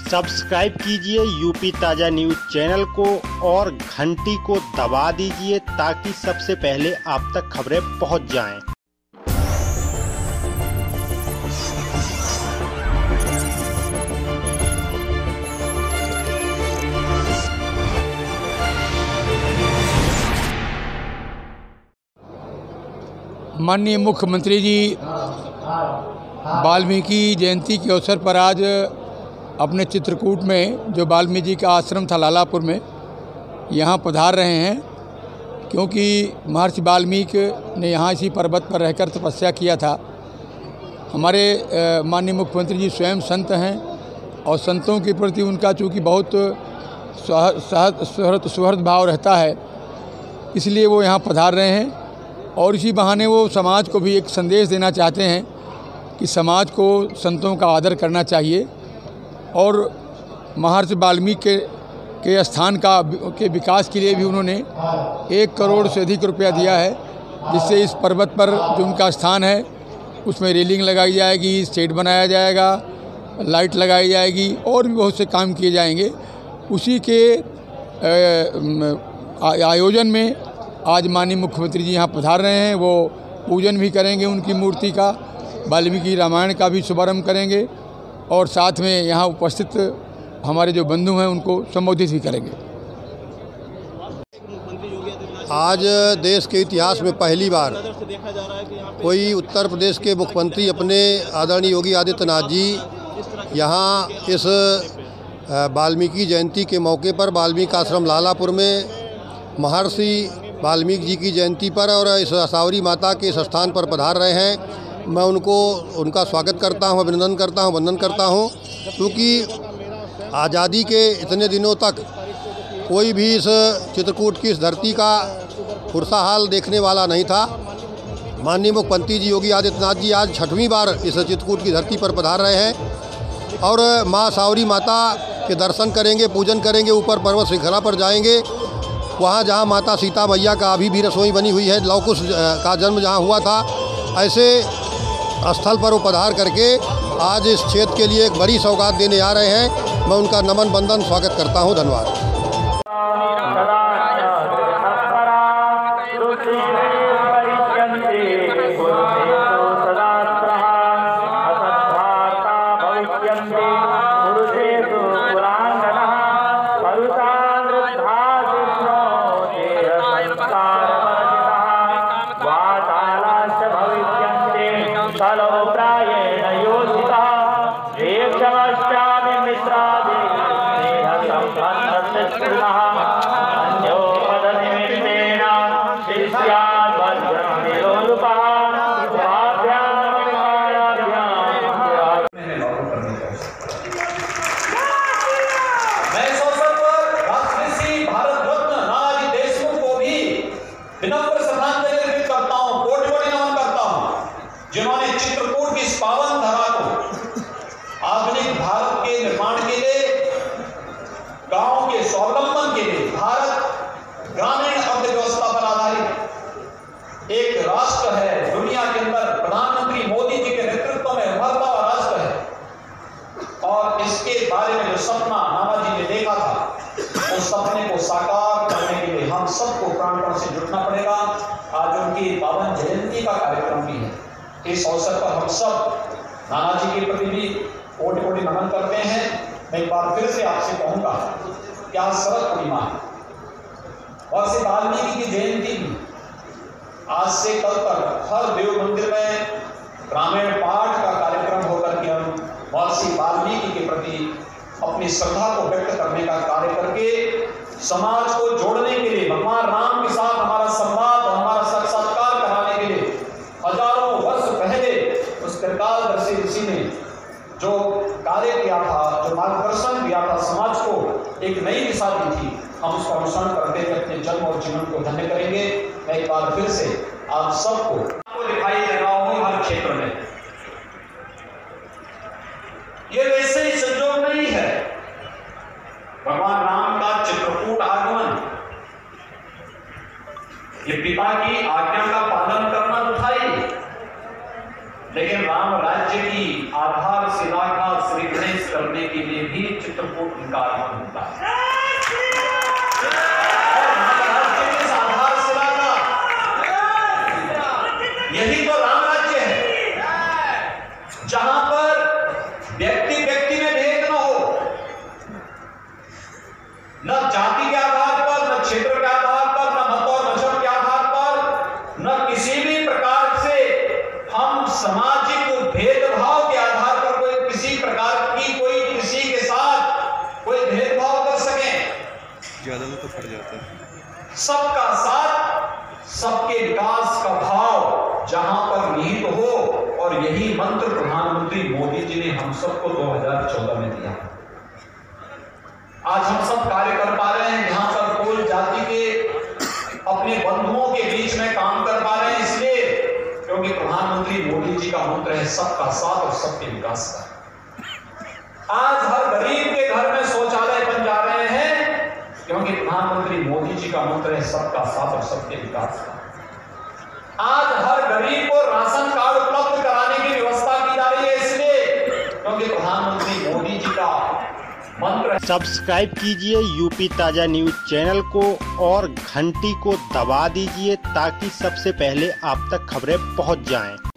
Subscribe कीजिए UP ताज़ा news channel को और घंटी को दबा दीजिए ताकि सबसे पहले आप तक खबरें पहुंच जाएं। माननीय मुख्यमंत्री जी वाल्मीकि जयंती के अवसर पर आज अपने चित्रकूट में जो वाल्मीकि जी का आश्रम था लालापुर में यहाँ पधार रहे हैं, क्योंकि महर्षि वाल्मीकि ने यहाँ इसी पर्वत पर रहकर तपस्या किया था। हमारे माननीय मुख्यमंत्री जी स्वयं संत हैं और संतों के प्रति उनका चूँकि बहुत सुहृद भाव रहता है, इसलिए वो यहाँ पधार रहे हैं और इसी बहाने वो समाज को भी एक संदेश देना चाहते हैं कि समाज को संतों का आदर करना चाहिए और महर्षि वाल्मीकि के स्थान के विकास के लिए भी उन्होंने 1 करोड़ से अधिक रुपया दिया है, जिससे इस पर्वत पर जो उनका स्थान है उसमें रेलिंग लगाई जाएगी, शेड बनाया जाएगा, लाइट लगाई जाएगी और भी बहुत से काम किए जाएंगे। उसी के आयोजन में आज माननीय मुख्यमंत्री जी यहाँ पधार रहे हैं। वो पूजन भी करेंगे उनकी मूर्ति का, वाल्मीकि रामायण का भी शुभारंभ करेंगे और साथ में यहाँ उपस्थित हमारे जो बंधु हैं उनको संबोधित भी करेंगे। आज देश के इतिहास में पहली बार कोई उत्तर प्रदेश के मुख्यमंत्री अपने आदरणीय योगी आदित्यनाथ जी यहाँ इस वाल्मीकि जयंती के मौके पर वाल्मीकि आश्रम लालापुर में महर्षि वाल्मीकि जी की जयंती पर और इस सावरी माता के इस स्थान पर पधार रहे हैं। मैं उनका स्वागत करता हूं, अभिनंदन करता हूं, वंदन करता हूं, क्योंकि आज़ादी के इतने दिनों तक कोई भी इस चित्रकूट की इस धरती का पुरसा हाल देखने वाला नहीं था। माननीय मुख्यमंत्री जी योगी आदित्यनाथ जी आज 6वीं बार इस चित्रकूट की धरती पर पधार रहे हैं और माँ सावरी माता के दर्शन करेंगे, पूजन करेंगे, ऊपर पर्वत श्रृंखला पर जाएंगे, वहाँ जहाँ माता सीता मैया का अभी भी रसोई बनी हुई है, लव कुश का जन्म जहाँ हुआ था, ऐसे स्थल पर वो पधार करके आज इस क्षेत्र के लिए एक बड़ी सौगात देने आ रहे हैं। मैं उनका नमन बंदन स्वागत करता हूँ। धन्यवाद। जिन्होंने चित्रकूट की इस पावन धरा को आधुनिक भारत के निर्माण के लिए, गांव के स्वावलंबन के लिए, भारत ग्रामीण अर्थव्यवस्था पर आधारित एक राष्ट्र है, दुनिया के अंदर प्रधानमंत्री मोदी जी के नेतृत्व में उभरता हुआ राष्ट्र है। और इसके बारे में जो सपना नानाजी ने देखा था, उस सपने को साकार करने के लिए हम सबको प्राणपण से जुटना पड़ेगा। आज उनकी पावन जयंती का कार्यक्रम भी है। इस अवसर पर हम सब नानाजी के प्रति भी कोटि कोटि नमन करते हैं। मैं एक बार फिर से आपसे कहूंगा कि आज शरद पूर्णिमा है और से वाल्मीकि की जयंती भी आज से कल तक हर देव मंदिर में ग्रामीण पाठ का कार्यक्रम होकर के हम महर्षि वाल्मीकि के प्रति अपनी श्रद्धा को व्यक्त करने का कार्य करके समाज को जोड़ने के लिए, भगवान राम के साथ हमारा संवाद और हमारा साक्षात्कार कराने के लिए हजारों वर्ष पहले उस त्रिकालदर्शी ऋषि ने जो कार्य किया था, जो मार्गदर्शन दिया था, समाज को एक नई दिशा दी थी, हम उसका अनुसरण करते हुए अपने जन्म और जीवन को धन्य करेंगे। मैं एक बार फिर से आप सबको दिखाई दे रहा हूं हर क्षेत्र में। ये वैसे ही संजोग नहीं है। भगवान राम का चित्रकूट आगमन, ये पिता की आज्ञा का पालन करना तो था ही, लेकिन राम राज्य की आधारशिला का श्री गणेश करने के लिए भी चित्रकूट उनका आगमन होता है। इस आधारशिला का यही तो राम राज्य है, जहां पर व्यक्ति व्यक्ति में भेद न हो, न जाति के आधार पर, न क्षेत्र के आधार पर, न मत और मजहब के आधार पर, न किसी भी प्रकार से हम सामाजिक भेदभाव के आधार पर कोई किसी प्रकार की कोई किसी के साथ कोई भेदभाव कर सके। ज्यादा तो फट जाता है। सबका साथ, सबके विकास का भाव जहां पर निहित हो, और यही मंत्र प्रधानमंत्री मोदी जी ने हम सबको 2014 में दिया। आज हम सब कार्य कर पा रहे हैं, यहां पर कोई जाति के अपने बंधुओं के बीच में काम कर पा रहे हैं, इसलिए क्योंकि प्रधानमंत्री मोदी जी का मंत्र है सबका साथ और सबके विकास का। आज हर गरीब के घर में शौचालय बन जा रहे हैं, क्योंकि प्रधानमंत्री मोदी जी का मंत्र है सबका साथ और सबके विकास का। आज हर गरीब को राशन कार्ड उपलब्ध कराने की व्यवस्था की जा रही है, इसलिए क्योंकि प्रधानमंत्री मोदी जी का मंत्र। सब्सक्राइब कीजिए यूपी ताजा न्यूज चैनल को और घंटी को दबा दीजिए ताकि सबसे पहले आप तक खबरें पहुंच जाएं।